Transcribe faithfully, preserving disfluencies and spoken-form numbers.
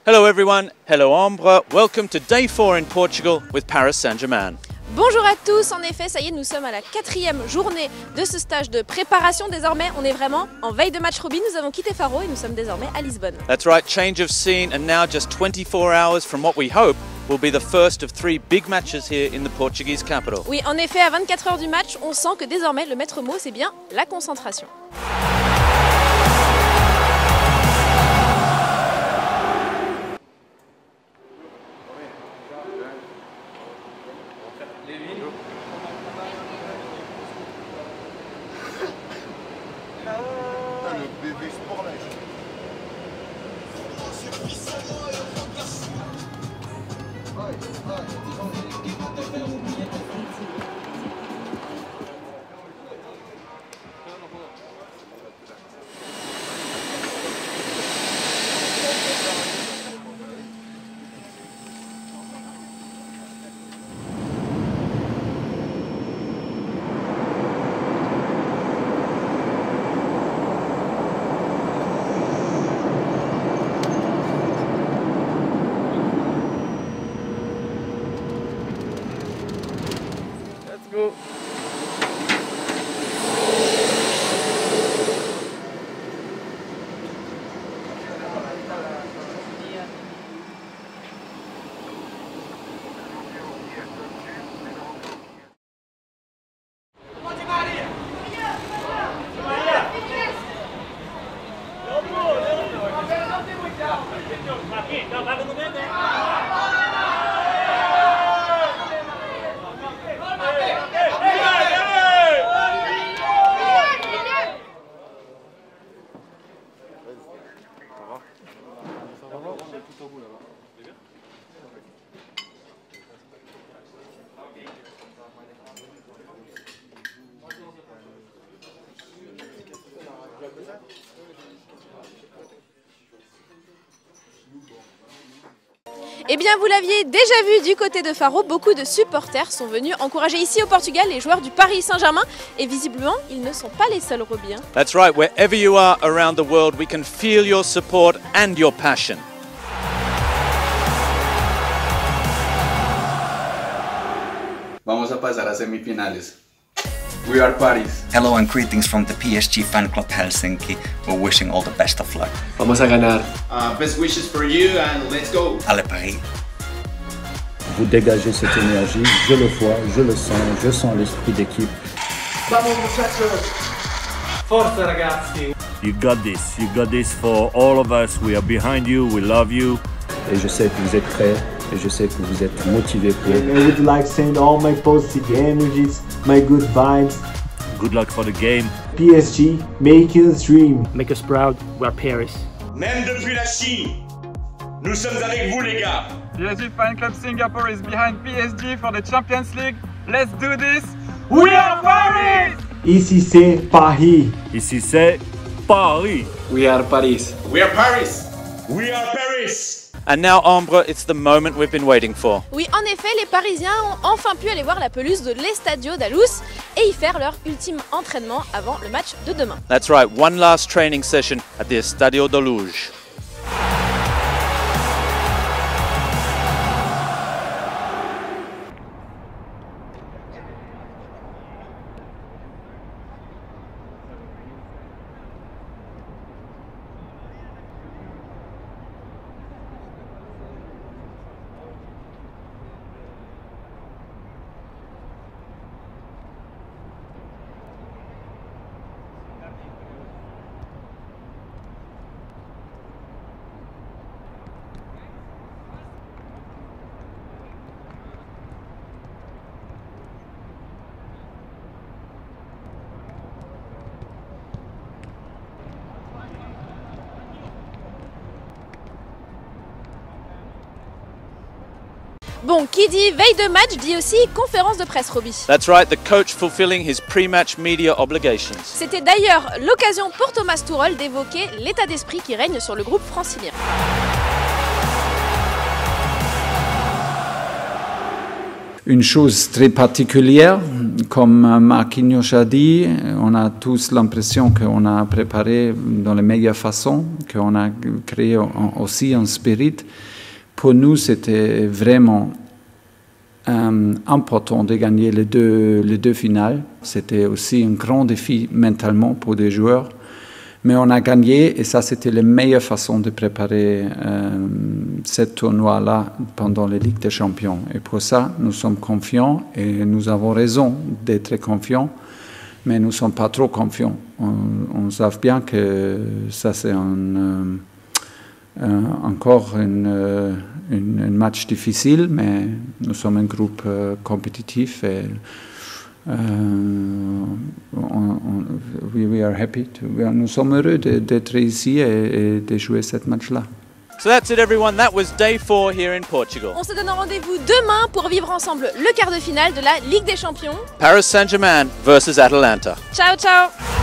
Hello everyone, hello Ambre, welcome to day four in Portugal with Paris Saint-Germain. Bonjour à tous, en effet, ça y est, nous sommes à la quatrième journée de ce stage de préparation. Désormais, on est vraiment en veille de match Rugby. Nous avons quitté Faro et nous sommes désormais à Lisbonne. That's right, change of scene, and now just twenty-four hours from what we hope will be the first of three big matches here in the Portuguese capital. Oui, en effet, à vingt-quatre heures du match, on sent que désormais, le maître mot, c'est bien la concentration. Go. Eh bien, vous l'aviez déjà vu du côté de Faro, beaucoup de supporters sont venus encourager ici au Portugal les joueurs du Paris Saint-Germain. Et visiblement, ils ne sont pas les seuls, Roby. That's right, wherever you are around the world, we can feel your support and your passion. Vamos a pasar a semifinales. We are Paris. Hello and greetings from the P S G fan club Helsinki. We're wishing all the best of luck. Vamos a ganar. Uh, best wishes for you and let's go. Allez Paris. Vous dégagez cette énergie, je le vois, je le sens, je sens l'esprit d'équipe. Vamos muchachos. Forza ragazzi. You got this, you got this for all of us. We are behind you, we love you. Et je sais que vous êtes prêts, et je sais que vous êtes motivés pour. And I would like to send all my positive energies, my good vibes. Good luck for the game. P S G, make us dream. Make us proud, we are Paris. Même depuis la Chine, nous sommes avec vous les gars. P S G Fan Club Singapore is behind P S G for the Champions League. Let's do this. We are Paris. Ici c'est Paris. Ici c'est Paris. We are Paris. We are Paris. We are Paris. And now, Ambre, it's the moment we've been waiting for. Oui, en effet, les Parisiens ont enfin pu aller voir la pelouse de l'Estadio da Luz et y faire leur ultime entraînement avant le match de demain. That's right, one last training session at the Estadio da Luz. Bon, qui dit veille de match dit aussi conférence de presse, Roby. That's right, the coach fulfilling his pre-match media obligations. C'était d'ailleurs l'occasion pour Thomas Tuchel d'évoquer l'état d'esprit qui règne sur le groupe francilien. une chose très particulière. Comme Marquinhos a dit, on a tous l'impression qu'on a préparé dans la meilleure façon, qu'on a créé aussi un spirit. Pour nous, c'était vraiment euh, important de gagner les deux, les deux finales. C'était aussi un grand défi mentalement pour des joueurs. Mais on a gagné et ça, c'était la meilleure façon de préparer euh, ce tournoi-là pendant la Ligue des Champions. Et pour ça, nous sommes confiants et nous avons raison d'être confiants, mais nous ne sommes pas trop confiants. On, on sait bien que ça, c'est un, euh, euh, encore un euh, match difficile, mais nous sommes un groupe euh, compétitif et Uh, on, on, we, we are happy to, we are, nous sommes heureux d'être ici et, et de jouer ce match-là. So that's it everyone, that was day four here in Portugal. On se donne rendez-vous demain pour vivre ensemble le quart de finale de la Ligue des Champions. Paris Saint-Germain versus Atalanta. Ciao ciao.